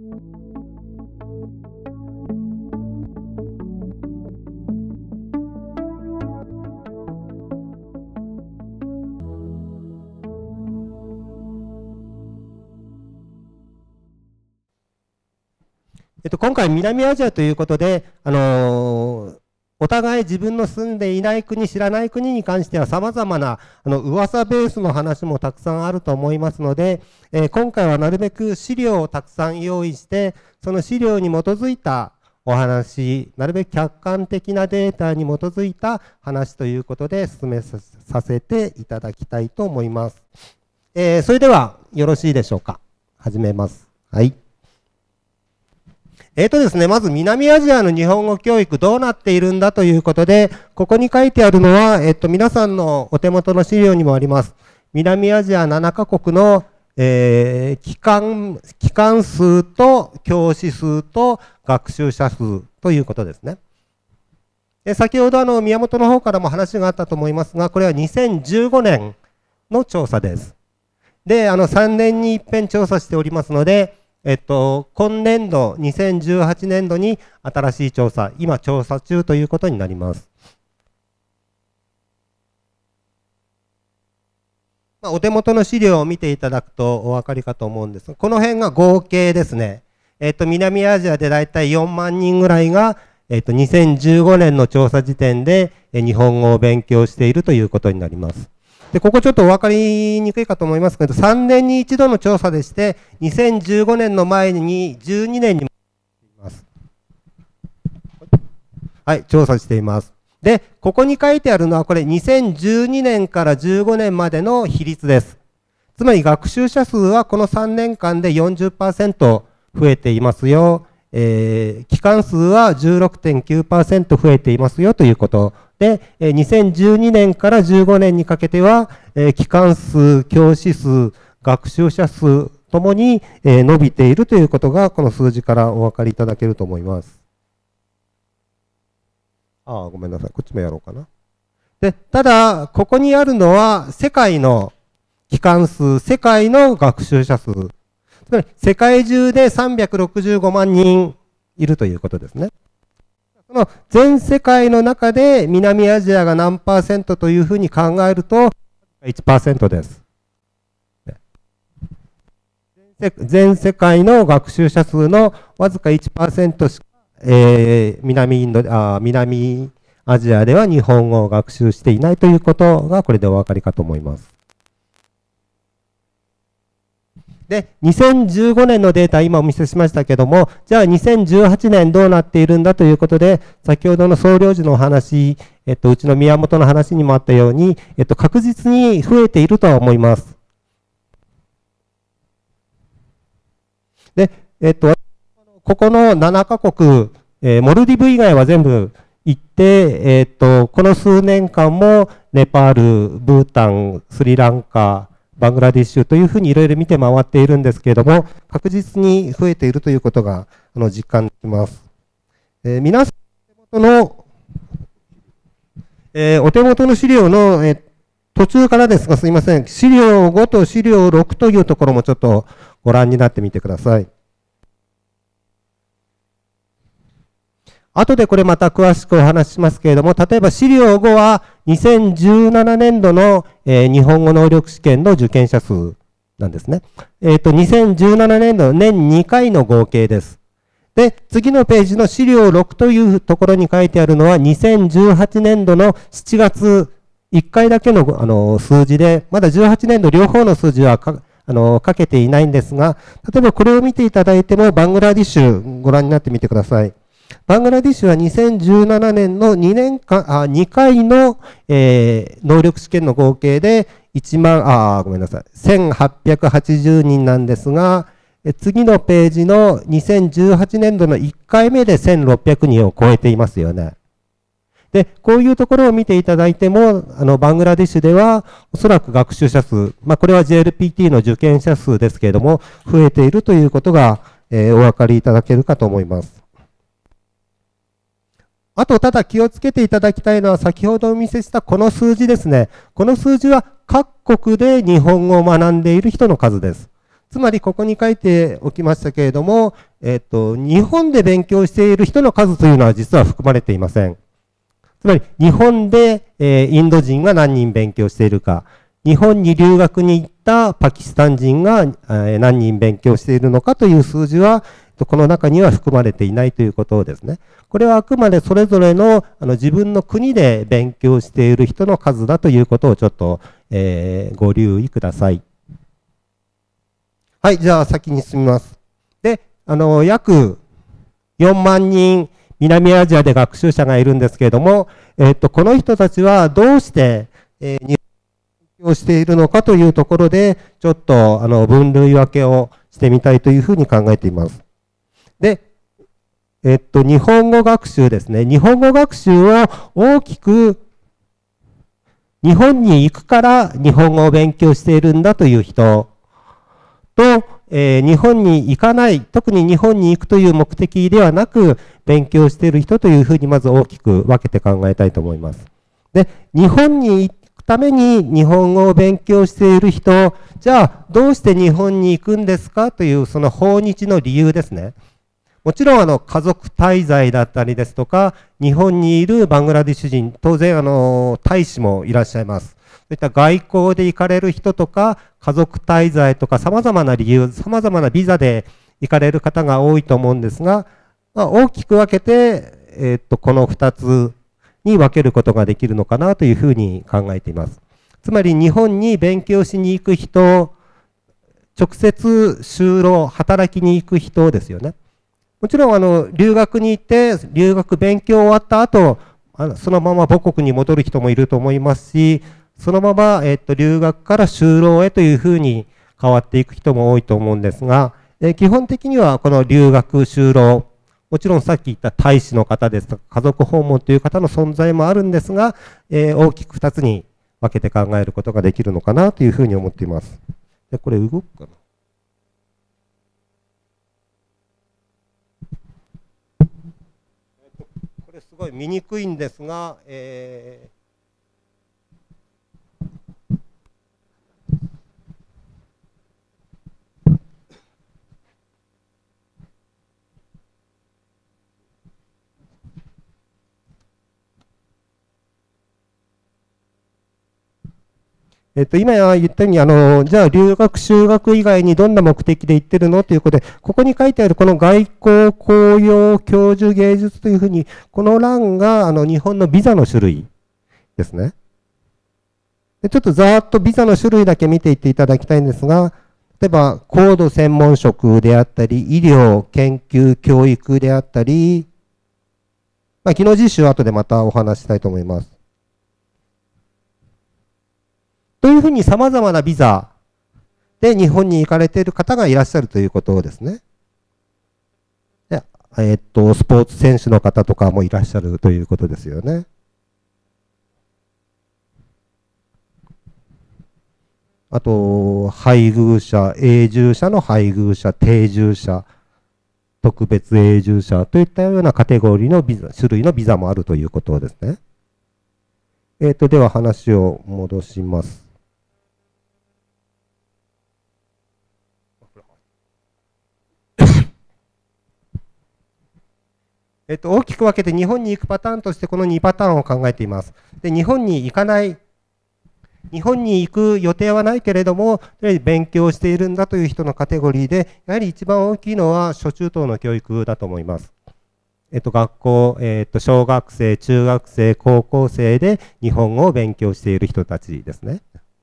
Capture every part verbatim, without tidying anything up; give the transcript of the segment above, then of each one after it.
えっと、今回、南アジアということで、あのー、お互い自分の住んでいない国、知らない国に関しては様々なあの噂ベースの話もたくさんあると思いますので、えー、今回はなるべく資料をたくさん用意して、その資料に基づいたお話、なるべく客観的なデータに基づいた話ということで進めさせていただきたいと思います。えー、それではよろしいでしょうか。始めます。はい。えーとですね、まず南アジアの日本語教育どうなっているんだということで、ここに書いてあるのは、えっと、皆さんのお手元の資料にもあります。南アジアななカ国の、えー、機関、機関数と教師数と学習者数ということですね。で先ほどあの宮本の方からも話があったと思いますが、これはにせんじゅうごねんの調査です。で、あのさんねんに一遍調査しておりますので、えっと、今年度、にせんじゅうはちねんどに新しい調査、今調査中ということになります。まあ、お手元の資料を見ていただくとお分かりかと思うんですが、この辺が合計ですね。えっと、南アジアでだいたいよんまんにんぐらいが、えっと、にせんじゅうごねんの調査時点で日本語を勉強しているということになります。で、ここちょっとお分かりにくいかと思いますけど、さんねんに一度の調査でして、にせんじゅうごねんの前にじゅうにねんにもいます。はい、調査しています。で、ここに書いてあるのは、これにせんじゅうにねんからじゅうごねんまでの比率です。つまり学習者数はこのさんねんかんで よんじゅっパーセント 増えていますよ。えー、期間数は じゅうろくてんきゅうパーセント 増えていますよということで、にせんじゅうにねんからじゅうごねんにかけては、期間数、教師数、学習者数ともに伸びているということが、この数字からお分かりいただけると思います。ああ、ごめんなさい。こっちもやろうかな。で、ただ、ここにあるのは、世界の期間数、世界の学習者数。つまり、世界中でさんびゃくろくじゅうごまんにんいるということですね。その全世界の中で南アジアが何パーセントというふうに考えると いちパーセント です。全世界の学習者数のわずか いちパーセント しか、えー、南インドあ南アジアでは日本語を学習していないということがこれでお分かりかと思います。で、にせんじゅうごねんのデータ、今お見せしましたけども、じゃあにせんじゅうはちねんどうなっているんだということで、先ほどの総領事のお話、えっと、うちの宮本の話にもあったように、えっと、確実に増えているとは思います。で、えっと、ここのななカ国、えー、モルディブ以外は全部行って、えっと、この数年間もネパール、ブータン、スリランカ、バングラディッシュというふうにいろいろ見て回っているんですけれども、確実に増えているということがあの実感できます。えー、皆さんのお手元の、えー、お手元の資料の、えー、途中からですがすいません、資料ごと資料ろくというところもちょっとご覧になってみてください。後でこれまた詳しくお話ししますけれども、例えば資料ごはにせんじゅうななねんどの、えー、日本語能力試験の受験者数なんですね。えっと、にせんじゅうななねんどの年にかいの合計です。で、次のページの資料ろくというところに書いてあるのはにせんじゅうはちねんどのしちがついっかいだけの、あの数字で、まだじゅうはちねんど両方の数字はかあの書けていないんですが、例えばこれを見ていただいてもバングラディッシュご覧になってみてください。バングラディッシュはにせんじゅうななねんのにねんかん、あ、にかいの、えー、能力試験の合計でいちまん、あ、ごめんなさい、せんはっぴゃくはちじゅうにんなんですが、え次のページのにせんじゅうはちねんどのいっかいめでせんろっぴゃくにんを超えていますよね。で、こういうところを見ていただいても、あの、バングラディッシュでは、おそらく学習者数、まあ、これは ジェイエルピーティー の受験者数ですけれども、増えているということが、えー、お分かりいただけるかと思います。あと、ただ気をつけていただきたいのは、先ほどお見せしたこの数字ですね。この数字は各国で日本語を学んでいる人の数です。つまり、ここに書いておきましたけれども、 えっと、日本で勉強している人の数というのは実は含まれていません。つまり、日本で、えー、インド人が何人勉強しているか、日本に留学に行ったパキスタン人が、えー、何人勉強しているのかという数字は、この中には含まれていないということですね。これはあくまでそれぞれの、あの自分の国で勉強している人の数だということをちょっと、えー、ご留意ください。はい、じゃあ先に進みます。で、あの、約よんまんにん、南アジアで学習者がいるんですけれども、えっと、この人たちはどうして、えー、日本をしているのかというところで、ちょっと、あの、分類分けをしてみたいというふうに考えています。で、えっと、日本語学習ですね。日本語学習を大きく、日本に行くから日本語を勉強しているんだという人と、えー、日本に行かない、特に日本に行くという目的ではなく、勉強している人というふうにまず大きく分けて考えたいと思います。で、日本に行くために日本語を勉強している人、じゃあどうして日本に行くんですかというその訪日の理由ですね。もちろんあの家族滞在だったりですとか、日本にいるバングラデシュ人、当然あの大使もいらっしゃいます。そういった外交で行かれる人とか、家族滞在とか様々な理由、様々なビザで行かれる方が多いと思うんですが、まあ、大きく分けて、えー、っと、このふたつに分けることができるのかなというふうに考えています。つまり日本に勉強しに行く人、直接就労、働きに行く人ですよね。もちろんあの留学に行って、留学勉強終わった後、あのそのまま母国に戻る人もいると思いますし、そのまま、えっと、留学から就労へというふうに変わっていく人も多いと思うんですが、え基本的にはこの留学、就労、もちろんさっき言った大使の方ですとか、家族訪問という方の存在もあるんですが、えー、大きくふたつに分けて考えることができるのかなというふうに思っています。でこれ動くかな。これすごい見にくいんですが、えーえっと、今言ったように、あの、じゃあ留学、修学以外にどんな目的で行ってるのということで、ここに書いてあるこの外交、公用、教授、芸術というふうに、この欄が、あの、日本のビザの種類ですね。でちょっとざーっとビザの種類だけ見ていっていただきたいんですが、例えば、高度専門職であったり、医療、研究、教育であったり、まあ、技能実習は後でまたお話ししたいと思います。というふうに様々なビザで日本に行かれている方がいらっしゃるということですね。でえー、っと、スポーツ選手の方とかもいらっしゃるということですよね。あと、配偶者、永住者の配偶者、定住者、特別永住者といったようなカテゴリーのビザ、種類のビザもあるということですね。えー、っと、では話を戻します。えっと、大きく分けて日本に行くパターンとしてこのにパターンを考えています。で、日本に行かない、日本に行く予定はないけれども、勉強しているんだという人のカテゴリーで、やはり一番大きいのは初中等の教育だと思います。えっと、学校、えっと、小学生、中学生、高校生で日本語を勉強している人たちですね。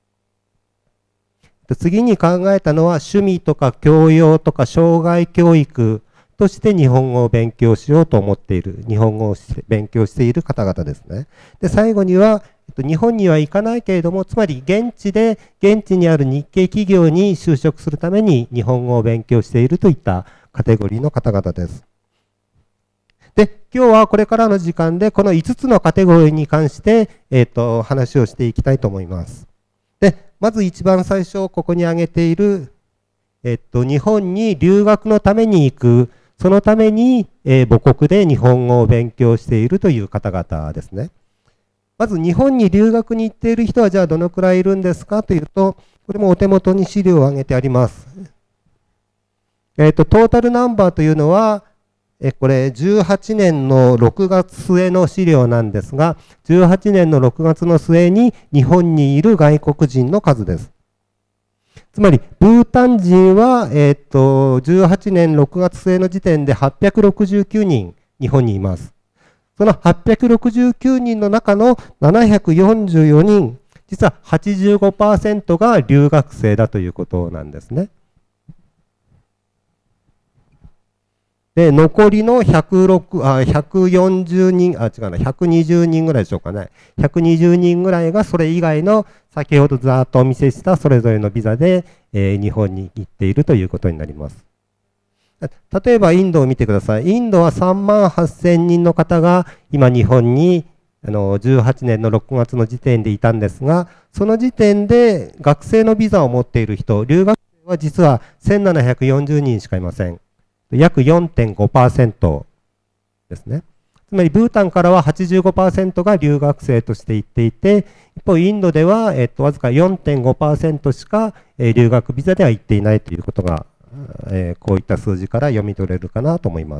次に考えたのは趣味とか教養とか障害教育として日本語を勉強しようと思っている、日本語を勉強している方々ですね。で、最後には、日本には行かないけれども、つまり現地で、現地にある日系企業に就職するために日本語を勉強しているといったカテゴリーの方々です。で、今日はこれからの時間でこのいつつのカテゴリーに関して、えっと、話をしていきたいと思います。で、まず一番最初、ここに挙げている、えっと、日本に留学のために行く、そのために、えー、母国で日本語を勉強しているという方々ですね。まず日本に留学に行っている人はじゃあどのくらいいるんですかというと、これもお手元に資料を挙げてあります。 えっと、トータルナンバーというのは、え、これ、じゅうはちねんのろくがつ末の資料なんですが、じゅうはちねんのろくがつの末に日本にいる外国人の数です。つまり、ブータン人は、えっと、じゅうはちねんろくがつ末の時点ではっぴゃくろくじゅうきゅうにん日本にいます。そのはっぴゃくろくじゅうきゅうにんの中のななひゃくよんじゅうよにん、実は はちじゅうごパーセント が留学生だということなんですね。で、残りのひゃくろく、あ、ひゃくよんじゅうにん、あ、違うな、ひゃくにじゅうにんぐらいでしょうかね。ひゃくにじゅうにんぐらいがそれ以外の先ほどざーっとお見せしたそれぞれのビザで、えー、日本に行っているということになります。例えばインドを見てください。インドはさんまんはっせんにんの方が今日本にあのじゅうはちねんのろくがつの時点でいたんですが、その時点で学生のビザを持っている人、留学生は実はせんななひゃくよんじゅうにんしかいません。約 よんてんごパーセント ですね。つまりブータンからは はちじゅうごパーセント が留学生として行っていて、一方インドでは、えっと、わずか よんてんごパーセント しか、えー、留学ビザでは行っていないということが、えー、こういった数字から読み取れるかなと思います。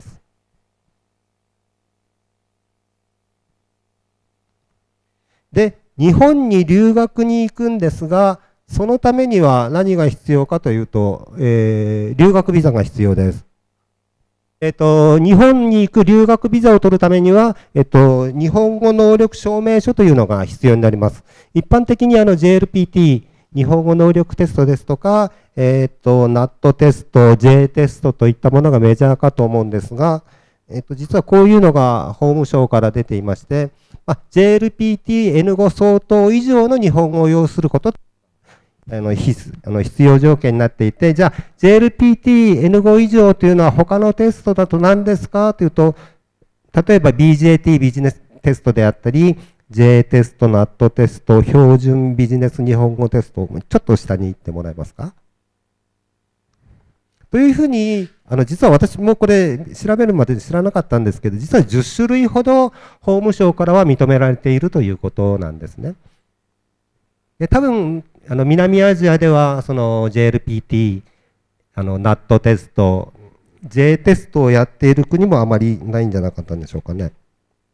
で、日本に留学に行くんですが、そのためには何が必要かというと、えー、留学ビザが必要です。えっと、日本に行く留学ビザを取るためには、えっと、日本語能力証明書というのが必要になります。一般的にあの ジェーエルピーティー、日本語能力テストですとか、えっと、ナット テスト、J テストといったものがメジャーかと思うんですが、えっと、実はこういうのが法務省から出ていまして、まあ、ジェーエルピーティーエヌご 相当以上の日本語を要することあの必あの必要条件になっていて、じゃあ ジェーエルピーティーエヌご 以上というのは他のテストだと何ですかというと、例えば ビージェーティー ビジネステストであったり、J テスト、ナット テスト、標準ビジネス日本語テスト、ちょっと下に行ってもらえますか。というふうに、あの実は私もこれ調べるまで知らなかったんですけど、実はじゅっしゅるいほど法務省からは認められているということなんですね。で多分あの南アジアではその ジェーエルピーティー、あの ナット テスト、J テストをやっている国もあまりないんじゃなかったんでしょうかね。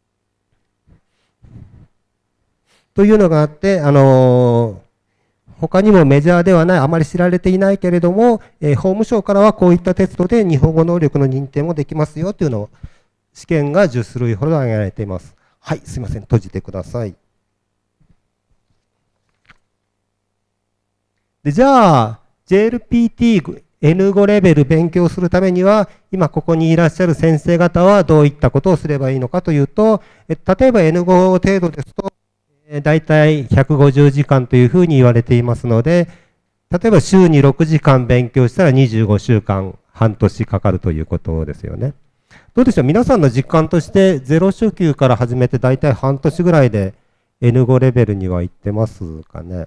というのがあって、あの他にもメジャーではない、あまり知られていないけれども、えー、法務省からはこういったテストで日本語能力の認定もできますよというのを、試験がじゅっしゅるいほど挙げられています。はい、すいません、閉じてください。でじゃあ、ジェーエルピーティーエヌご レベル勉強するためには、今ここにいらっしゃる先生方はどういったことをすればいいのかというと、え例えば エヌご 程度ですと、だいたいひゃくごじゅうじかんというふうに言われていますので、例えば週にろくじかん勉強したらにじゅうごしゅうかん、半年かかるということですよね。どうでしょう、皆さんの実感としてゼロ初級から始めてだいたい半年ぐらいで エヌご レベルには行ってますかね。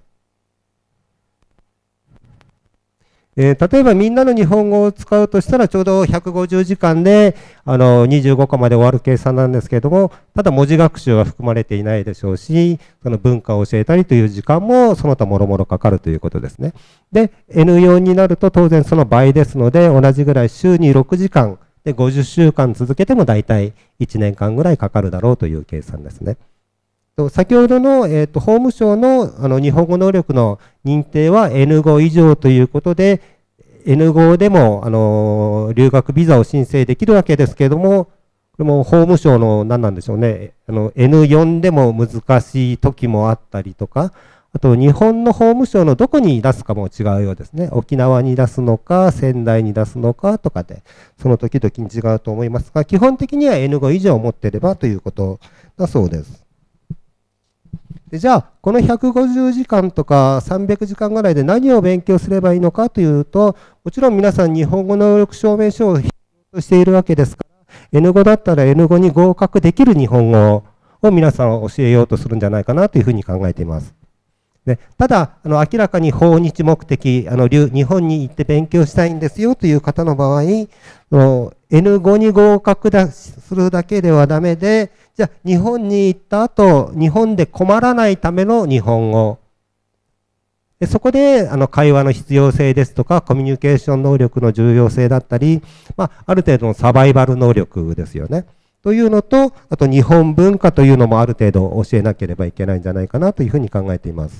えー、例えばみんなの日本語を使うとしたらちょうどひゃくごじゅうじかんであのにじゅうごこまで終わる計算なんですけれども、ただ文字学習は含まれていないでしょうし、その文化を教えたりという時間もその他もろもろかかるということですね。で、エヌよん になると当然その倍ですので、同じぐらい週にろくじかんでごじゅっしゅうかん続けても大体いちねんかんぐらいかかるだろうという計算ですね。先ほどの、えー、と法務省 の, あの日本語能力の認定は エヌご 以上ということで、エヌご でもあの留学ビザを申請できるわけですけれども、これも法務省の何なんでしょうね、あの エヌよん でも難しい時もあったりとか、あと日本の法務省のどこに出すかも違うようですね。沖縄に出すのか、仙台に出すのかとかで、その時々に違うと思いますが、基本的には エヌご 以上持っていればということだそうです。でじゃあ、このひゃくごじゅうじかんとかさんびゃくじかんぐらいで何を勉強すればいいのかというと、もちろん皆さん日本語能力証明書を必要としているわけですから、エヌご だったら エヌご に合格できる日本語を皆さん教えようとするんじゃないかなというふうに考えています。でただあの、明らかに訪日目的あの、日本に行って勉強したいんですよという方の場合、エヌご に合格だするだけではダメで、じゃあ日本に行った後、日本で困らないための日本語、 でそこであの会話の必要性ですとか、コミュニケーション能力の重要性だったり、まあ、ある程度のサバイバル能力ですよね。というのと、あと日本文化というのもある程度教えなければいけないんじゃないかなというふうに考えています。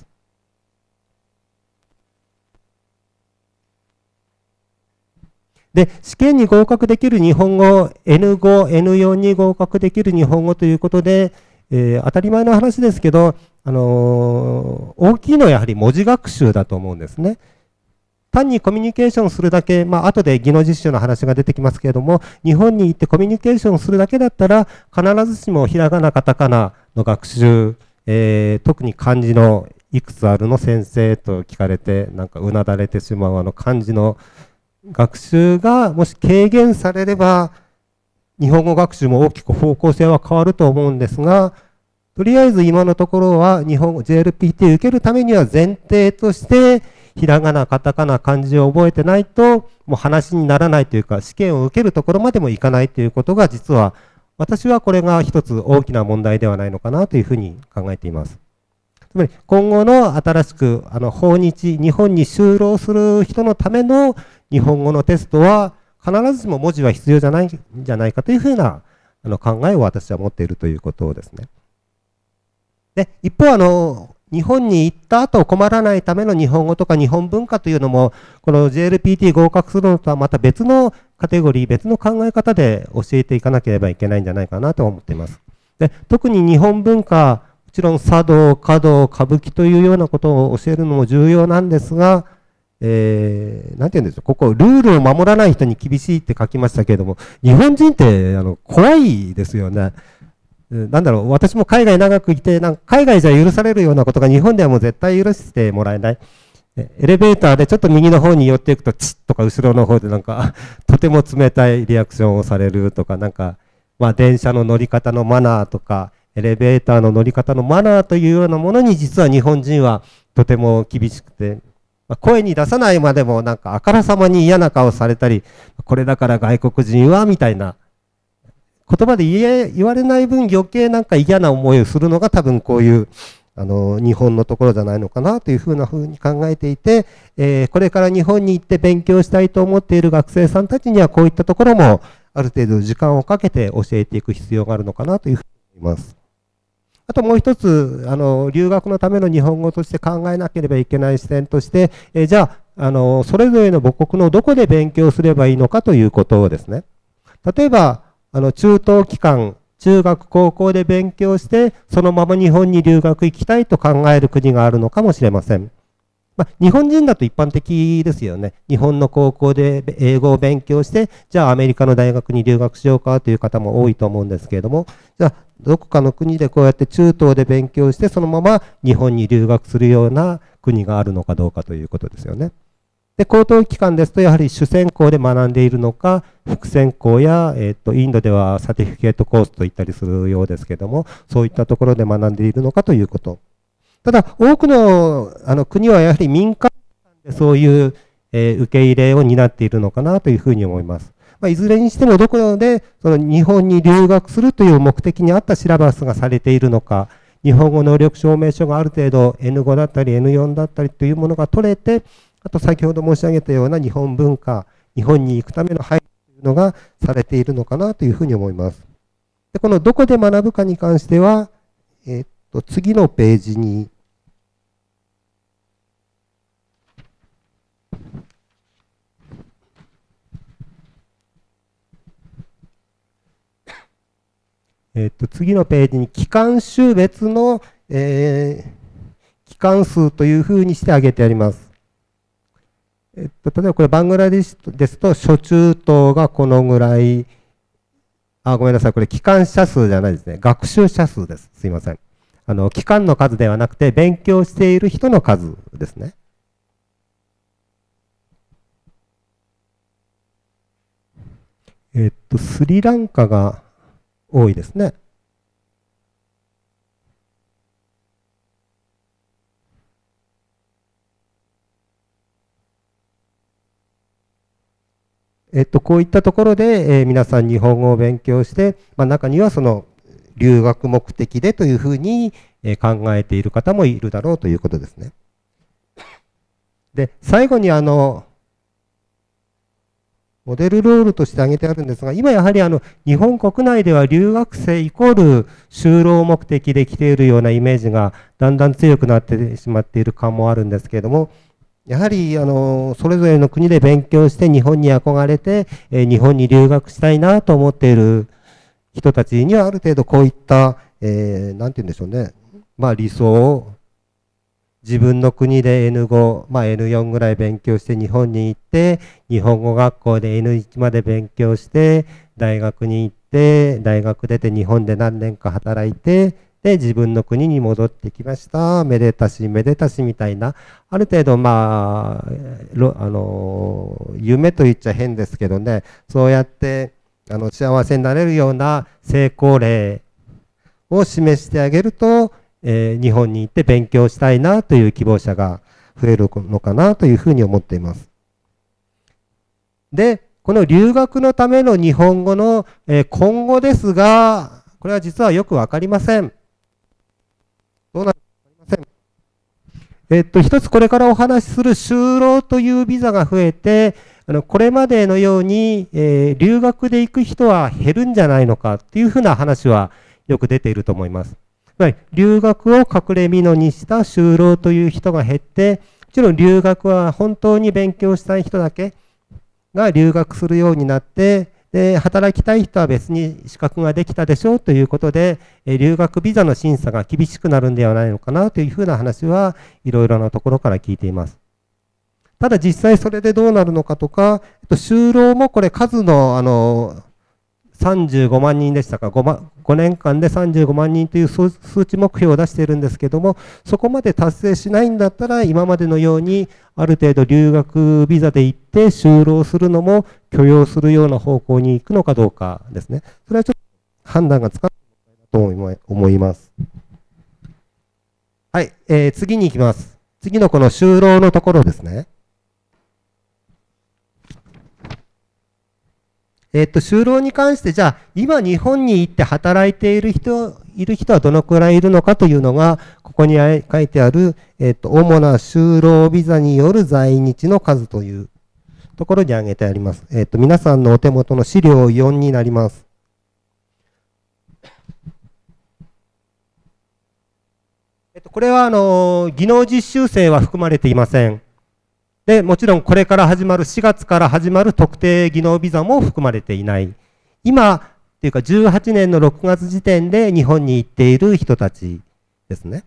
で、試験に合格できる日本語、エヌご、エヌよん に合格できる日本語ということで、えー、当たり前の話ですけど、あのー、大きいのはやはり文字学習だと思うんですね。単にコミュニケーションするだけ、まあ後で技能実習の話が出てきますけれども、日本に行ってコミュニケーションするだけだったら、必ずしもひらがな、カタカナの学習、えー、特に漢字のいくつあるの先生と聞かれて、なんかうなだれてしまうあの漢字の学習がもし軽減されれば、日本語学習も大きく方向性は変わると思うんですが、とりあえず今のところは日本語 ジェイエルピーティー 受けるためには前提として、ひらがな、カタカナ、漢字を覚えてないと、もう話にならないというか、試験を受けるところまでもいかないということが、実は、私はこれが一つ大きな問題ではないのかなというふうに考えています。つまり、今後の新しく、あの、訪日、日本に就労する人のための日本語のテストは、必ずしも文字は必要じゃないんじゃないかというふうなあの考えを私は持っているということですね。で、一方、あの、日本に行った後困らないための日本語とか日本文化というのも、この ジェイエルピーティー 合格するのとはまた別のカテゴリー、別の考え方で教えていかなければいけないんじゃないかなと思っています。で、特に日本文化、もちろん茶道、華道、歌舞伎というようなことを教えるのも重要なんですが、えー、なんて言うんでしょう、ここ、ルールを守らない人に厳しいって書きましたけれども、日本人ってあの怖いですよね。なんだろう、私も海外長くいて、なんか海外じゃ許されるようなことが日本ではもう絶対許してもらえない。エレベーターでちょっと右の方に寄っていくと、チッとか後ろの方でなんか、とても冷たいリアクションをされるとか、なんか、まあ電車の乗り方のマナーとか、エレベーターの乗り方のマナーというようなものに実は日本人はとても厳しくて、声に出さないまでもなんかあからさまに嫌な顔されたり、これだから外国人はみたいな言葉で言え言われない分余計なんか嫌な思いをするのが多分こういうあの日本のところじゃないのかなというふうなふうに考えていて、えー、これから日本に行って勉強したいと思っている学生さんたちにはこういったところもある程度時間をかけて教えていく必要があるのかなというふうに思います。あともう一つ、あの、留学のための日本語として考えなければいけない視点として、えじゃあ、あの、それぞれの母国のどこで勉強すればいいのかということをですね。例えば、あの、中等期間、中学、高校で勉強して、そのまま日本に留学行きたいと考える国があるのかもしれません。まあ、日本人だと一般的ですよね。日本の高校で英語を勉強して、じゃあアメリカの大学に留学しようかという方も多いと思うんですけれども、じゃあ、どこかの国でこうやって中東で勉強して、そのまま日本に留学するような国があるのかどうかということですよね。で、高等機関ですと、やはり主専攻で学んでいるのか、副専攻や、えっと、インドではサティフィケートコースと言ったりするようですけれども、そういったところで学んでいるのかということ。ただ、多くのあの国はやはり民間でそういう、えー、受け入れを担っているのかなというふうに思います。まあ、いずれにしてもどこでその日本に留学するという目的に合ったシラバスがされているのか、日本語能力証明書がある程度 エヌご だったり エヌよん だったりというものが取れて、あと先ほど申し上げたような日本文化、日本に行くための配慮というのがされているのかなというふうに思います。でこのどこで学ぶかに関しては、えー、っと次のページにえっと、次のページに機関種別の、えー、機関数というふうにして挙げてあります。えっと、例えばこれバングラデシュですと、初中等がこのぐらい、あ、ごめんなさい、これ機関者数じゃないですね。学習者数です。すいません。あの、機関の数ではなくて、勉強している人の数ですね。えっと、スリランカが、多いですね。えっと、こういったところで、えー、皆さん日本語を勉強して、まあ、中にはその留学目的でというふうに、えー、考えている方もいるだろうということですね。 で、最後にあの、モデルロールとして挙げてあるんですが、今やはりあの日本国内では留学生イコール就労目的で来ているようなイメージがだんだん強くなってしまっている感もあるんですけれども、やはりあのそれぞれの国で勉強して日本に憧れて、えー、日本に留学したいなと思っている人たちにはある程度こういった、えー、なんて言うんでしょうね、まあ理想を自分の国で エヌご、まあ、エヌよん ぐらい勉強して日本に行って、日本語学校で エヌいち まで勉強して、大学に行って、大学出て日本で何年か働いて、で、自分の国に戻ってきました。めでたし、めでたしみたいな、ある程度、まあ、あの、夢と言っちゃ変ですけどね、そうやって、あの、幸せになれるような成功例を示してあげると、えー、日本に行って勉強したいなという希望者が増えるのかなというふうに思っています。で、この留学のための日本語の、えー、今後ですが、これは実はよくわかりません。どうなるかわかりません。えっと、一つこれからお話しする就労というビザが増えて、あのこれまでのように、えー、留学で行く人は減るんじゃないのかっていうふうな話はよく出ていると思います。留学を隠れ蓑にした就労という人が減って、もちろん留学は本当に勉強したい人だけが留学するようになって、で働きたい人は別に資格ができたでしょうということで、留学ビザの審査が厳しくなるんではないのかなというふうな話はいろいろなところから聞いています。ただ実際それでどうなるのかとか、就労もこれ数のあのさんじゅうごまんにんでしたか、 5, 万ごねんかんでさんじゅうごまんにんという数値目標を出しているんですけども、そこまで達成しないんだったら、今までのようにある程度留学ビザで行って就労するのも許容するような方向に行くのかどうかですね。それはちょっと判断がつかないと思います。はい、えー、次に行きます。次のこの就労のところですね。えっと、就労に関して、じゃあ、今日本に行って働いている人、いる人はどのくらいいるのかというのが、ここに書いてある、えっと、主な就労ビザによる在日の数というところに挙げてあります。えっと、皆さんのお手元の資料よんになります。えっと、これは、あの、技能実習生は含まれていません。で、もちろんこれから始まる、しがつから始まる特定技能ビザも含まれていない。今、っていうかじゅうはちねんのろくがつ時点で日本に行っている人たちですね。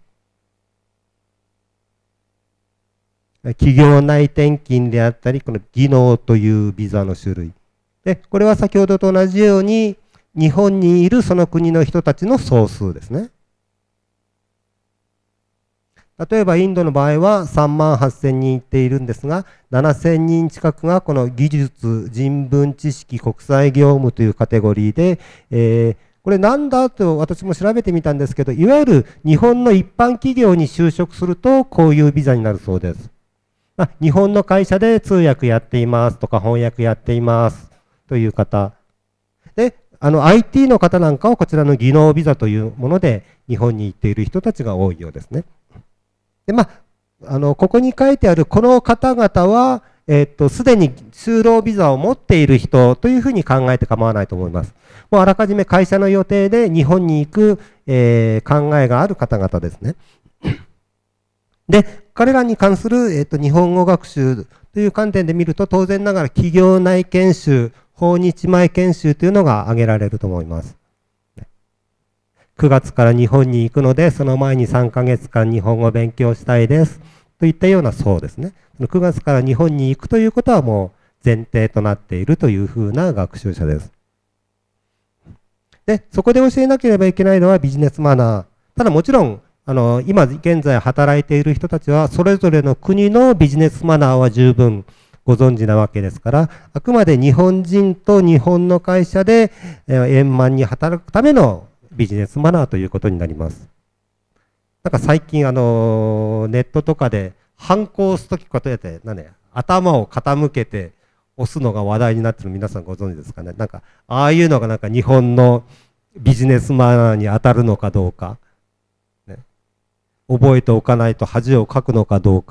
企業内転勤であったり、この技能というビザの種類。で、これは先ほどと同じように、日本にいるその国の人たちの総数ですね。例えばインドの場合はさんまんはっせんにん行っているんですが、ななせんにん近くがこの技術、人文知識、国際業務というカテゴリーで、えー、これなんだと私も調べてみたんですけど、いわゆる日本の一般企業に就職するとこういうビザになるそうです。まあ、日本の会社で通訳やっていますとか翻訳やっていますという方。で、あの アイティー の方なんかはこちらの技能ビザというもので日本に行っている人たちが多いようですね。で、まあ、あの、ここに書いてあるこの方々は、えっと、すでに就労ビザを持っている人というふうに考えて構わないと思います。もうあらかじめ会社の予定で日本に行く、えー、考えがある方々ですね。で、彼らに関する、えっと、日本語学習という観点で見ると、当然ながら企業内研修、訪日前研修というのが挙げられると思います。くがつから日本に行くので、その前にさんかげつかん日本語を勉強したいです。といったようなそうですね。くがつから日本に行くということはもう前提となっているというふうな学習者です。で、そこで教えなければいけないのはビジネスマナー。ただもちろん、あの、今現在働いている人たちは、それぞれの国のビジネスマナーは十分ご存知なわけですから、あくまで日本人と日本の会社で円満に働くためのビジネスマナーということになります。なんか最近あのネットとかで反抗を押すときことやって何、ね、頭を傾けて押すのが話題になっているの皆さんご存知ですかね。なんかああいうのがなんか日本のビジネスマナーに当たるのかどうか、ね、覚えておかないと恥をかくのかどうか、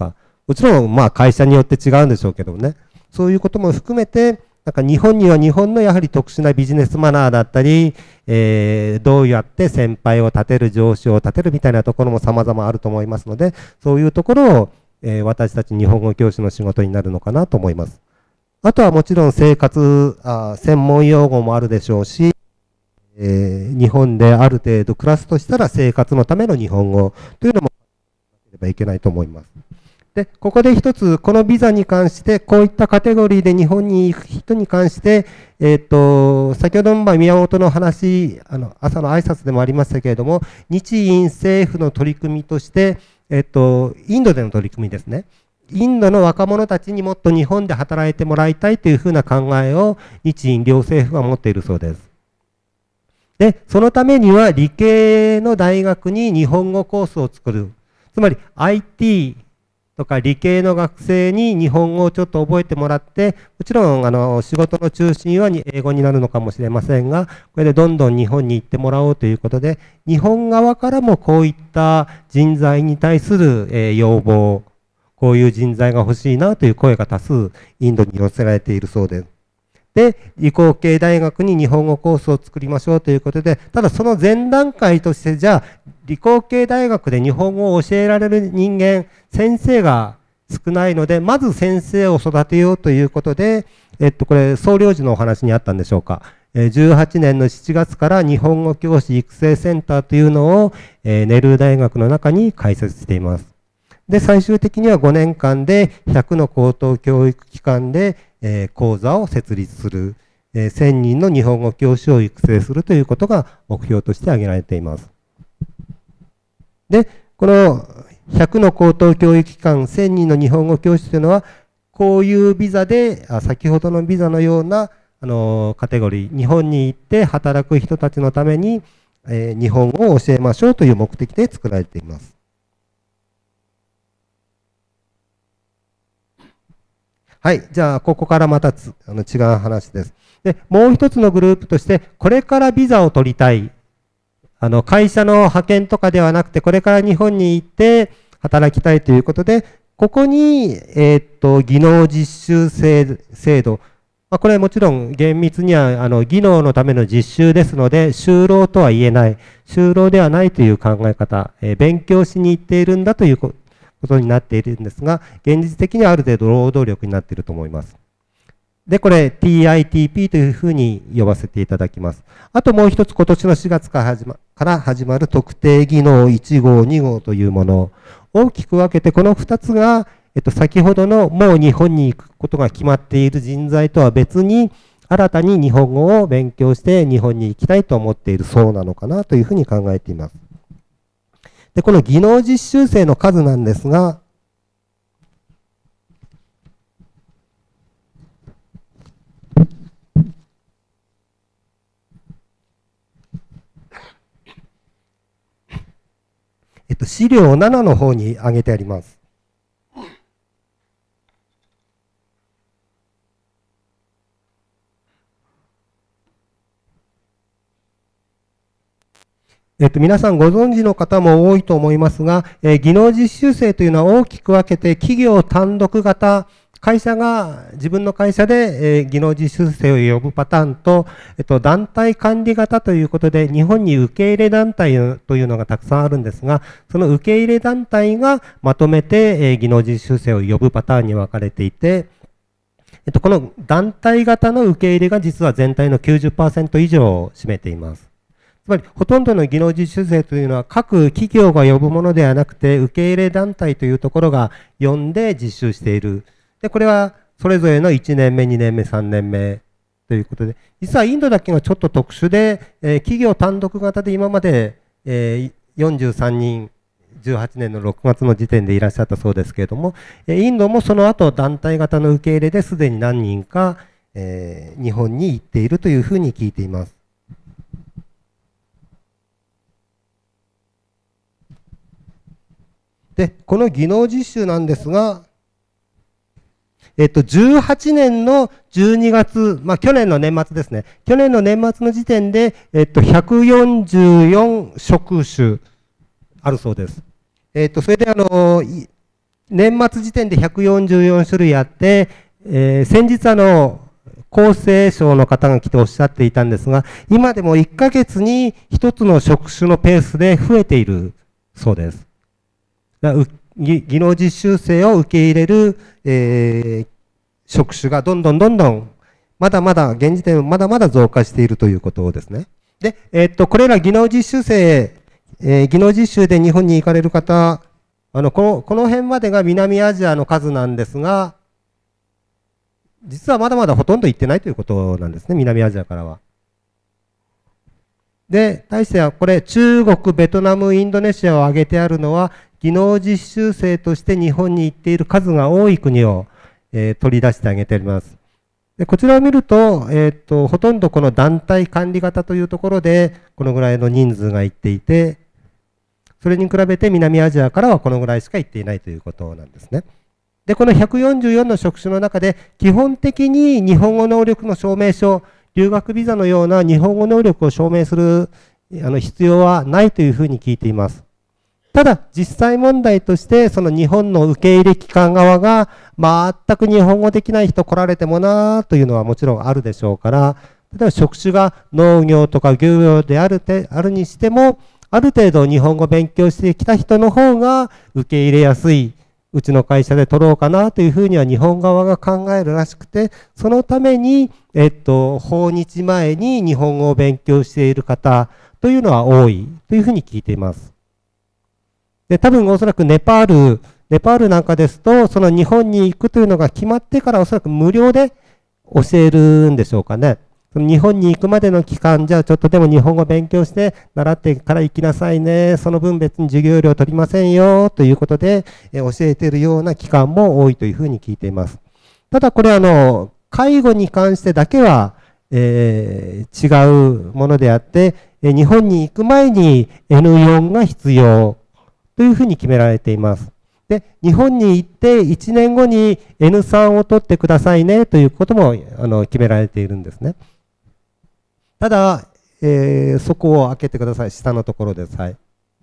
もちろん、まあ、会社によって違うんでしょうけどね。そういうことも含めて、なんか日本には日本のやはり特殊なビジネスマナーだったり、えー、どうやって先輩を立てる、上司を立てるみたいなところも様々あると思いますので、そういうところを、えー、私たち日本語教師の仕事になるのかなと思います。あとはもちろん生活、あ専門用語もあるでしょうし、えー、日本である程度クラスとしたら生活のための日本語というのもなければいけないと思います。で、ここで一つ、このビザに関して、こういったカテゴリーで日本に行く人に関して、えっと、先ほどの宮本の話、あの、朝の挨拶でもありましたけれども、日印政府の取り組みとして、えっと、インドでの取り組みですね。インドの若者たちにもっと日本で働いてもらいたいというふうな考えを、日印両政府は持っているそうです。で、そのためには理系の大学に日本語コースを作る。つまり アイティー、とか理系の学生に日本語をちょっと覚えてもらって、もちろんあの仕事の中心は英語になるのかもしれませんが、これでどんどん日本に行ってもらおうということで、日本側からもこういった人材に対する、えー、要望、こういう人材が欲しいなという声が多数インドに寄せられているそうです。で、理工系大学に日本語コースを作りましょうということで、ただその前段階として、じゃあ、理工系大学で日本語を教えられる人間、先生が少ないので、まず先生を育てようということで、えっと、これ、総領事のお話にあったんでしょうか。じゅうはちねんのしちがつから日本語教師育成センターというのを、えー、ネルー大学の中に開設しています。で、最終的にはごねんかんでひゃくの高等教育機関で、えー、講座を設立する、えー、せんにんの日本語教師を育成するということが目標として挙げられています。で、このひゃくの高等教育機関、せんにんの日本語教師というのは、こういうビザで、あ先ほどのビザのようなあのカテゴリー、日本に行って働く人たちのために、えー、日本語を教えましょうという目的で作られています。はい。じゃあ、ここからまたつあの違う話です。で、もう一つのグループとして、これからビザを取りたい。あの、会社の派遣とかではなくて、これから日本に行って働きたいということで、ここに、えー、っと、技能実習制度。まあ、これはもちろん厳密には、あの、技能のための実習ですので、就労とは言えない。就労ではないという考え方。えー、勉強しに行っているんだということことになっているんですが、現実的にはある程度労働力になっていると思います。で、これ ティーアイティーピー というふうに呼ばせていただきます。あともう一つ今年のしがつから始まから始まる特定技能いち号、に号というものを大きく分けて、このふたつが、えっと、先ほどのもう日本に行くことが決まっている人材とは別に、新たに日本語を勉強して日本に行きたいと思っているそうなのかなというふうに考えています。で、この技能実習生の数なんですが、えっと、資料ななの方に挙げてあります。えっと、皆さんご存知の方も多いと思いますが、えー、技能実習生というのは大きく分けて企業単独型、会社が自分の会社で、えー、技能実習生を呼ぶパターンと、えっと、団体管理型ということで、日本に受け入れ団体というのがたくさんあるんですが、その受け入れ団体がまとめて、えー、技能実習生を呼ぶパターンに分かれていて、えっと、この団体型の受け入れが実は全体の きゅうじゅっパーセント 以上を占めています。つまり、ほとんどの技能実習生というのは各企業が呼ぶものではなくて、受け入れ団体というところが呼んで実習している。で、これはそれぞれのいちねんめ、にねんめ、さんねんめということで、実はインドだけがちょっと特殊で、えー、企業単独型で今まで、えー、よんじゅうさんにん、じゅうはちねんのろくがつの時点でいらっしゃったそうですけれども、インドもその後団体型の受け入れですでに何人か、えー、日本に行っているというふうに聞いています。で、この技能実習なんですが、えっと、じゅうはちねんのじゅうにがつ、まあ、去年の年末ですね。去年の年末の時点で、えっと、ひゃくよんじゅうよん職種あるそうです。えっと、それであの、 年末時点でひゃくよんじゅうよんしゅるいあって、えー、先日あの、厚生省の方が来ておっしゃっていたんですが、今でもいっかげつにひとつの職種のペースで増えているそうです。だ技能実習生を受け入れる、えー、職種がどんどんどんどん、まだまだ、現時点まだまだ増加しているということですね。で、えー、っと、これら技能実習生、えー、技能実習で日本に行かれる方、あの、この、この辺までが南アジアの数なんですが、実はまだまだほとんど行ってないということなんですね、南アジアからは。で、対してはこれ、中国、ベトナム、インドネシアを挙げてあるのは、技能実習生として日本に行っている数が多い国を、えー、取り出してあげております。でこちらを見ると、えー、っと、ほとんどこの団体管理型というところで、このぐらいの人数が行っていて、それに比べて南アジアからはこのぐらいしか行っていないということなんですね。で、このひゃくよんじゅうよんの職種の中で、基本的に日本語能力の証明書、留学ビザのような日本語能力を証明するあの必要はないというふうに聞いています。ただ、実際問題として、その日本の受け入れ機関側が、全く日本語できない人来られてもなというのはもちろんあるでしょうから、例えば職種が農業とか漁業であるてあるにしても、ある程度日本語を勉強してきた人の方が受け入れやすい、うちの会社で取ろうかなというふうには日本側が考えるらしくて、そのために、えっと、訪日前に日本語を勉強している方というのは多いというふうに聞いています。で、多分おそらくネパール、ネパールなんかですと、その日本に行くというのが決まってからおそらく無料で教えるんでしょうかね。その日本に行くまでの期間、じゃあちょっとでも日本語勉強して習ってから行きなさいね。その分別に授業料取りませんよということで、え教えているような期間も多いというふうに聞いています。ただこれあの、介護に関してだけは、えー、違うものであって、日本に行く前に エヌよん が必要というふうに決められています。で、日本に行っていちねんごに エヌスリー を取ってくださいねということもあの決められているんですね。ただ、えー、そこを開けてください。下のところです。はい。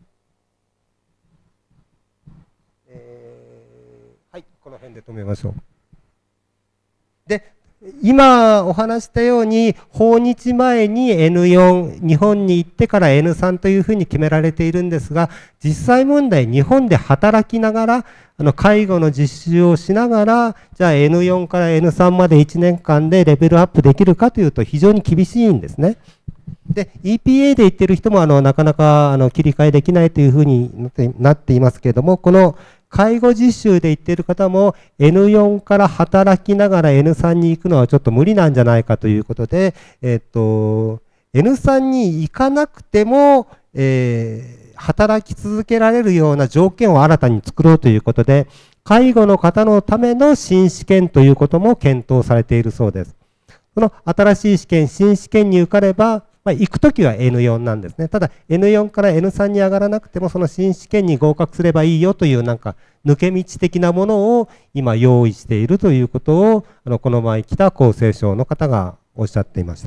えー、はい、この辺で止めましょう。で、今お話したように、訪日前に エヌよん、日本に行ってから エヌスリー というふうに決められているんですが、実際問題、日本で働きながら、あの介護の実習をしながら、じゃあ エヌよん から エヌスリー までいちねんかんでレベルアップできるかというと非常に厳しいんですね。で、イーピーエー で言ってる人もあのなかなかあの切り替えできないというふうになって、なっていますけれども、この介護実習で言っている方も エヌよん から働きながら エヌスリー に行くのはちょっと無理なんじゃないかということで、えっと、エヌスリー に行かなくても、えー、働き続けられるような条件を新たに作ろうということで、介護の方のための新試験ということも検討されているそうです。この新しい試験、新試験に受かれば、まあ、行くときは エヌよん なんですね。ただ エヌよん から エヌスリー に上がらなくてもその新試験に合格すればいいよというなんか抜け道的なものを今用意しているということをあのこの前来た厚生省の方がおっしゃっていました。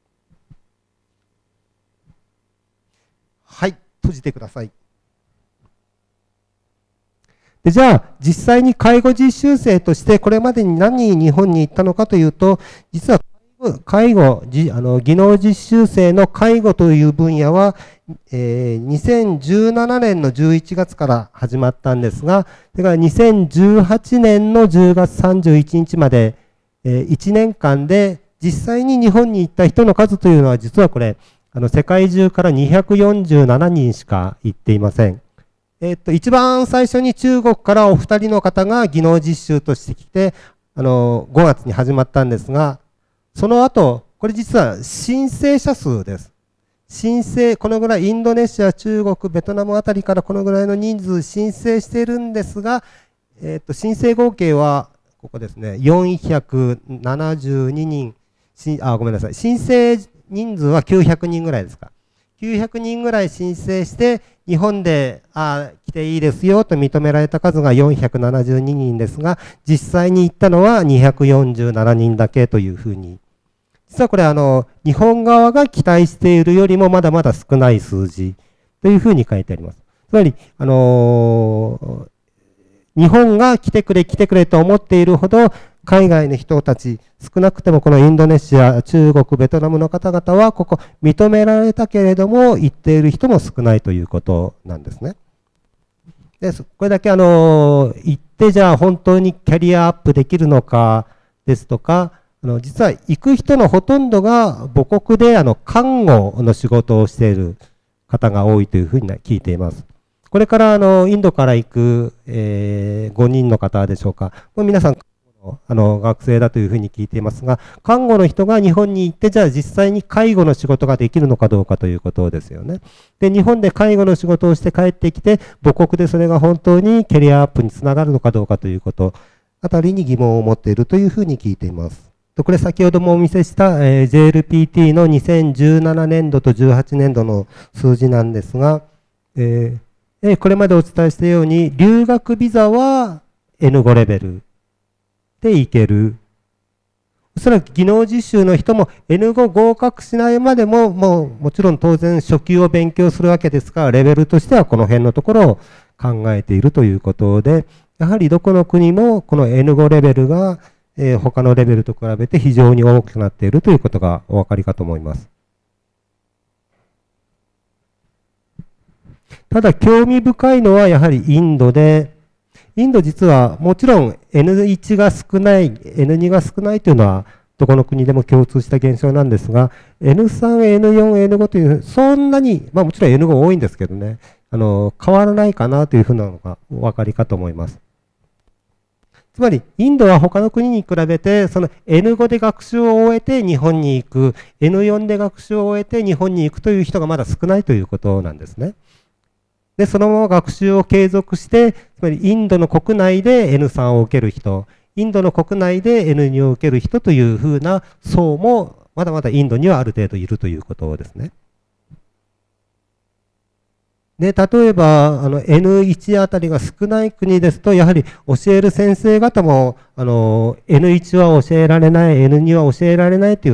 はい、閉じてください。でじゃあ実際に介護実習生としてこれまでに何人日本に行ったのかというと、実は介護、あの技能実習生の介護という分野は、えー、にせんじゅうななねんのじゅういちがつから始まったんですが、それからにせんじゅうはちねんのじゅうがつさんじゅういちにちまで、えー、いちねんかんで実際に日本に行った人の数というのは実はこれ、あの世界中からにひゃくよんじゅうななにんしか行っていません。えー、っと、一番最初に中国からお二人の方が技能実習として来て、あの、ごがつに始まったんですが、その後、これ実は申請者数です。申請、このぐらい、インドネシア、中国、ベトナムあたりからこのぐらいの人数申請しているんですが、えっと、申請合計は、ここですね、よんひゃくななじゅうににん、あ、ごめんなさい、申請人数はきゅうひゃくにんぐらいですか。きゅうひゃくにんぐらい申請して、日本で、あ、来ていいですよと認められた数がよんひゃくななじゅうににんですが、実際に行ったのはにひゃくよんじゅうななにんだけというふうに。実はこれあの、日本側が期待しているよりもまだまだ少ない数字というふうに書いてあります。つまり、あのー、 日本が来てくれ来てくれと思っているほど、海外の人たち、少なくてもこのインドネシア、中国、ベトナムの方々は、ここ認められたけれども、行っている人も少ないということなんですね。で、これだけあの、行ってじゃあ本当にキャリアアップできるのかですとか、あの実は行く人のほとんどが母国であの看護の仕事をしている方が多いというふうに聞いています。これからあのインドから行く、えー、ごにんの方でしょうか。もう皆さんあの学生だというふうに聞いていますが、看護の人が日本に行って、じゃあ実際に介護の仕事ができるのかどうかということですよね。で、日本で介護の仕事をして帰ってきて、母国でそれが本当にキャリアアップにつながるのかどうかということあたりに疑問を持っているというふうに聞いています。これ先ほどもお見せした ジェーエルピーティー のにせんじゅうななねんどとじゅうはちねんどの数字なんですが、えー、これまでお伝えしたように、留学ビザは エヌご レベルでいける。おそらく技能実習の人も エヌご 合格しないまでも、もうもちろん当然初級を勉強するわけですが、レベルとしてはこの辺のところを考えているということで、やはりどこの国もこの エヌご レベルがえー、他のレベルと比べて非常に大きくなっているということがお分かりかと思います。ただ興味深いのはやはりインドで、インド実はもちろん エヌワン が少ない、エヌツー が少ないというのはどこの国でも共通した現象なんですが、エヌスリー、エヌフォー、エヌファイブという、そんなに、まあもちろん エヌファイブ 多いんですけどね、あの、変わらないかなというふうなのがお分かりかと思います。つまり、インドは他の国に比べて、その エヌファイブ で学習を終えて日本に行く、エヌフォー で学習を終えて日本に行くという人がまだ少ないということなんですね。で、そのまま学習を継続して、つまりインドの国内で エヌスリー を受ける人、インドの国内で エヌツー を受ける人というふうな層も、まだまだインドにはある程度いるということですね。で、例えば、あの、エヌワン あたりが少ない国ですと、やはり教える先生方も、あの、エヌワン は教えられない、エヌツー は教えられないという、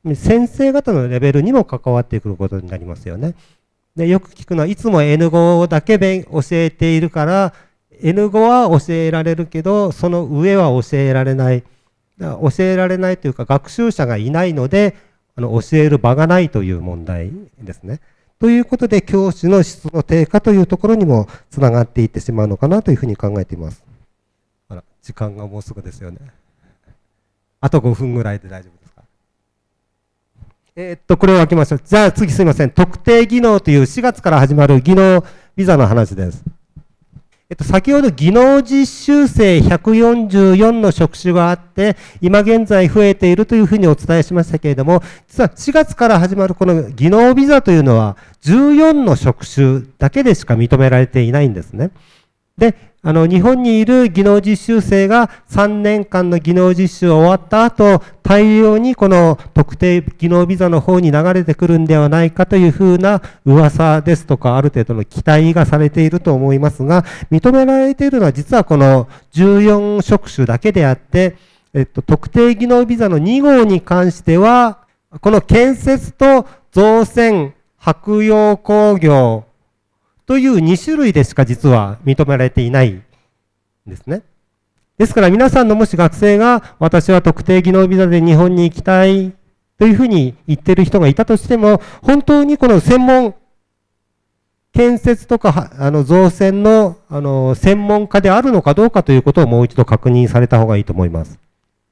先生方のレベルにも関わってくることになりますよね。で、よく聞くのは、いつも エヌファイブ だけ勉教えているから、エヌファイブ は教えられるけど、その上は教えられない。だから教えられないというか、学習者がいないので、あの、教える場がないという問題ですね。ということで、教師の質の低下というところにもつながっていってしまうのかなというふうに考えています。あら、時間がもうすぐですよね。あとごふんぐらいで大丈夫ですか。えー、っと、これを開けましょう。じゃあ次すいません。特定技能というしがつから始まる技能ビザの話です。えっと、先ほど技能実習生ひゃくよんじゅうよんの職種があって、今現在増えているというふうにお伝えしましたけれども、実はしがつから始まるこの技能ビザというのは、じゅうよんの職種だけでしか認められていないんですね。で、あの、日本にいる技能実習生がさんねんかんの技能実習が終わった後、大量にこの特定技能ビザの方に流れてくるんではないかというふうな噂ですとか、ある程度の期待がされていると思いますが、認められているのは実はこのじゅうよん職種だけであって、えっと、特定技能ビザのに号に関しては、この建設と造船、舶用工業、というに種類でしか実は認められていないんですね。ですから皆さんのもし学生が私は特定技能ビザで日本に行きたいというふうに言っている人がいたとしても、本当にこの専門、建設とかあの造船のあの専門家であるのかどうかということをもう一度確認された方がいいと思います。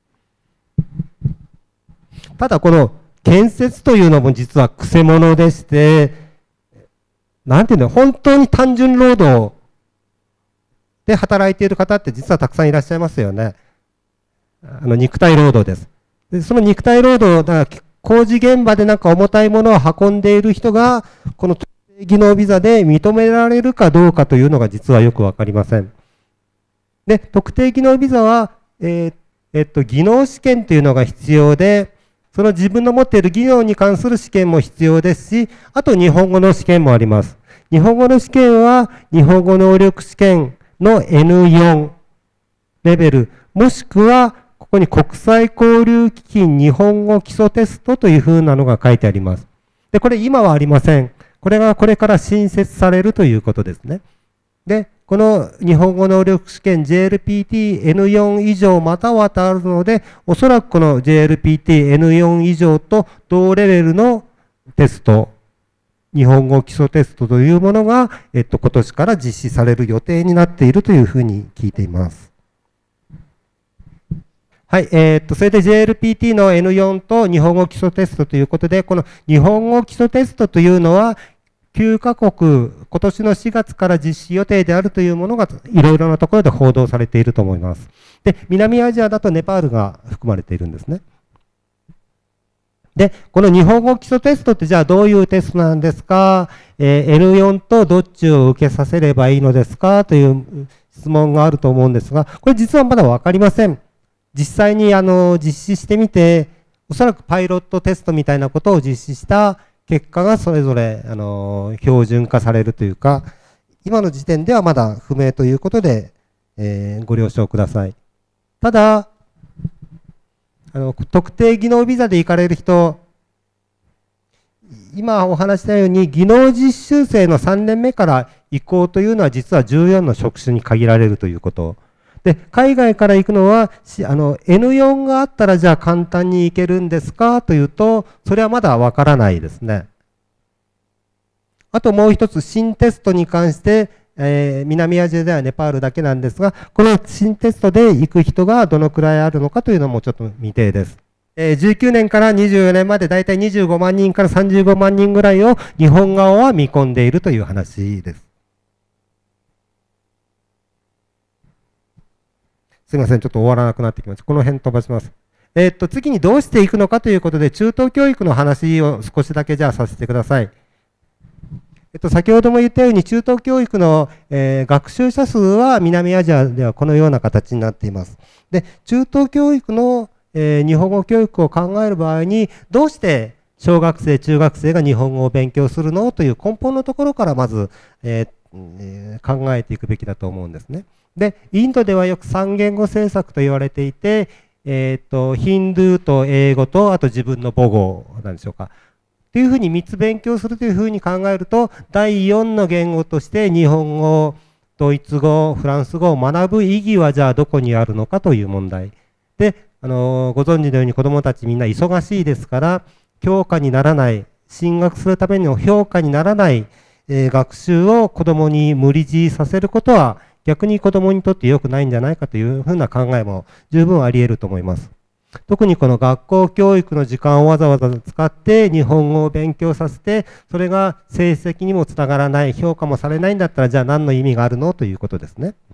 ただこの建設というのも実はくせ者でして、なんていうの、本当に単純労働で働いている方って実はたくさんいらっしゃいますよね。あの肉体労働です。でその肉体労働、だから工事現場でなんか重たいものを運んでいる人が、この特定技能ビザで認められるかどうかというのが実はよくわかりません。で、特定技能ビザは、えー、えっと、技能試験というのが必要で、その自分の持っている技能に関する試験も必要ですし、あと日本語の試験もあります。日本語の試験は、日本語能力試験の エヌフォー レベル、もしくは、ここに国際交流基金日本語基礎テストというふうなのが書いてあります。で、これ今はありません。これがこれから新設されるということですね。で、 この日本語能力試験 ジェイエルピーティーエヌよん 以上またはとあるので、おそらくこの ジェイエルピーティーエヌよん 以上と同レベルのテスト、日本語基礎テストというものが、えっと、今年から実施される予定になっているというふうに聞いています。はい、えー、っと、それで ジェイエルピーティー の エヌよん と日本語基礎テストということで、この日本語基礎テストというのは、きゅうカ国、今年のしがつから実施予定であるというものが、いろいろなところで報道されていると思います。で、南アジアだとネパールが含まれているんですね。で、この日本語基礎テストってじゃあどういうテストなんですか、えー、エヌよん とどっちを受けさせればいいのですかという質問があると思うんですが、これ実はまだわかりません。実際にあの実施してみて、おそらくパイロットテストみたいなことを実施した結果がそれぞれあの標準化されるというか、今の時点ではまだ不明ということで、えー、ご了承ください。ただ、あの特定技能ビザで行かれる人、今お話したように技能実習生のさんねんめから移行というのは実はじゅうよんの職種に限られるということ。で、海外から行くのは、あの エヌよん があったらじゃあ簡単に行けるんですかというと、それはまだわからないですね。あともう一つ、新テストに関して、えー、南アジアではネパールだけなんですが、この新テストで行く人がどのくらいあるのかというのもちょっと未定です。えー、じゅうきゅうねんからにじゅうよねんまでだいたいにじゅうごまんにんからさんじゅうごまんにんぐらいを日本側は見込んでいるという話です。すみません、ちょっと終わらなくなってきました。この辺飛ばします。えー、っと、次にどうしていくのかということで、中等教育の話を少しだけじゃあさせてください。えっと、先ほども言ったように、中等教育の、えー、学習者数は南アジアではこのような形になっています。で、中等教育の、えー、日本語教育を考える場合に、どうして小学生、中学生が日本語を勉強するのという根本のところからまず、えーえー、考えていくべきだと思うんですね。で、インドではよく三言語政策と言われていて、えっと、ヒンドゥーと英語と、あと自分の母語なんでしょうか。というふうにみっつ勉強するというふうに考えると、だいよんの言語として日本語、ドイツ語、フランス語を学ぶ意義はじゃあどこにあるのかという問題。で、あの、ご存知のように子どもたちみんな忙しいですから、教科にならない、進学するための評価にならない、えー、学習を子どもに無理強いさせることは、逆に子どもにとって良くないんじゃないかというふうな考えも十分あり得ると思います。特にこの学校教育の時間をわざわざ使って日本語を勉強させて、それが成績にもつながらない、評価もされないんだったら、じゃあ何の意味があるのということですね。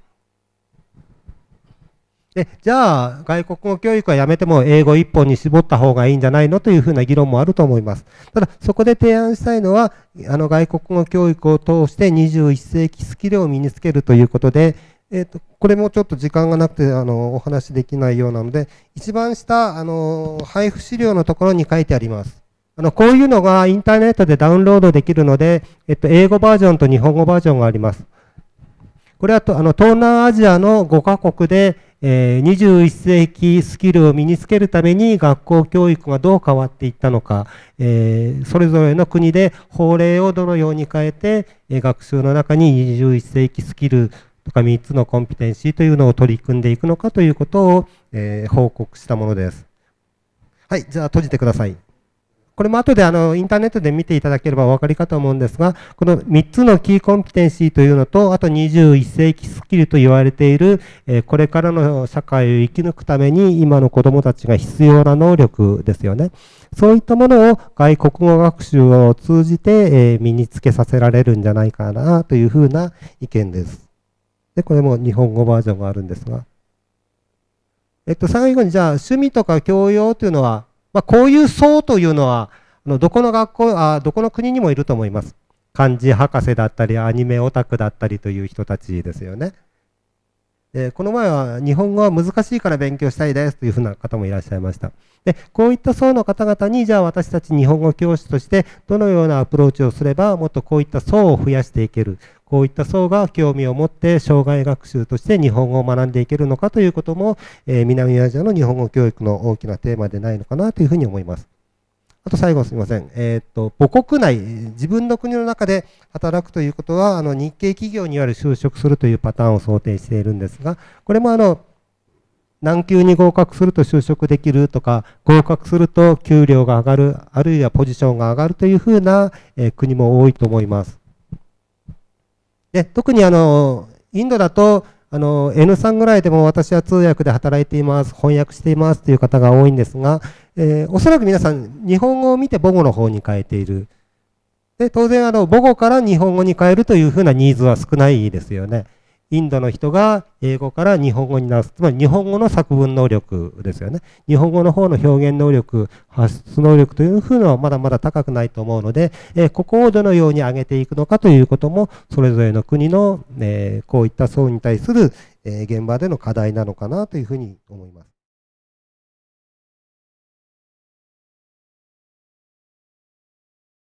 で、じゃあ外国語教育はやめても英語一本に絞った方がいいんじゃないのというふうな議論もあると思います。ただそこで提案したいのは、あの外国語教育を通してにじゅういっ世紀スキルを身につけるということで、えー、とこれもちょっと時間がなくてあのお話できないようなので、一番下あの配布資料のところに書いてあります。あのこういうのがインターネットでダウンロードできるので、えっと、英語バージョンと日本語バージョンがあります。これはとあの東南アジアのごカ国で、えー、にじゅういっ世紀スキルを身につけるために学校教育がどう変わっていったのか、えー、それぞれの国で法令をどのように変えて、えー、学習の中ににじゅういっ世紀スキルとかみっつのコンピテンシーというのを取り組んでいくのかということを、えー、報告したものです。はい、じゃあ閉じてください。これも後であのインターネットで見ていただければお分かりかと思うんですが、このみっつのキーコンピテンシーというのと、あとにじゅういっ世紀スキルと言われている、これからの社会を生き抜くために今の子どもたちが必要な能力ですよね。そういったものを外国語学習を通じて身につけさせられるんじゃないかなというふうな意見です。で、これも日本語バージョンがあるんですが。えっと、最後にじゃあ趣味とか教養というのは、まあ、こういう層というのは、あのどこの学校あ、どこの国にもいると思います。漢字博士だったり、アニメオタクだったりという人たちですよね。で、この前は日本語は難しいから勉強したいですというふうな方もいらっしゃいました。で、こういった層の方々に、じゃあ私たち日本語教師としてどのようなアプローチをすれば、もっとこういった層を増やしていける。こういった層が興味を持って生涯学習として日本語を学んでいけるのかということも、えー、南アジアの日本語教育の大きなテーマでないのかなというふうに思います。 あと最後すみません。えっと、母国内、自分の国の中で働くということは、あの、日系企業による就職するというパターンを想定しているんですが、これもあの、何級に合格すると就職できるとか、合格すると給料が上がる、あるいはポジションが上がるというふうな、えー、国も多いと思います。で、特にあの、インドだと、あの、エヌさん ぐらいでも私は通訳で働いています、翻訳していますという方が多いんですが、えー、おそらく皆さん、日本語を見て母語の方に変えている。で、当然あの、母語から日本語に変えるというふうなニーズは少ないですよね。インドの人が英語から日本語に直す。つまり日本語の作文能力ですよね。日本語の方の表現能力、発出能力というふうのはまだまだ高くないと思うので、えー、ここをどのように上げていくのかということも、それぞれの国の、えー、こういった層に対する、えー、現場での課題なのかなというふうに思います。